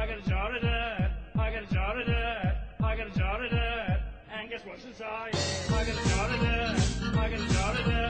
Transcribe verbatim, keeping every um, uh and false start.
I got a jar of dirt, I got a jar of dirt, I got a jar of dirt, and guess what's inside? I got a jar of dirt, I got a jar of dirt.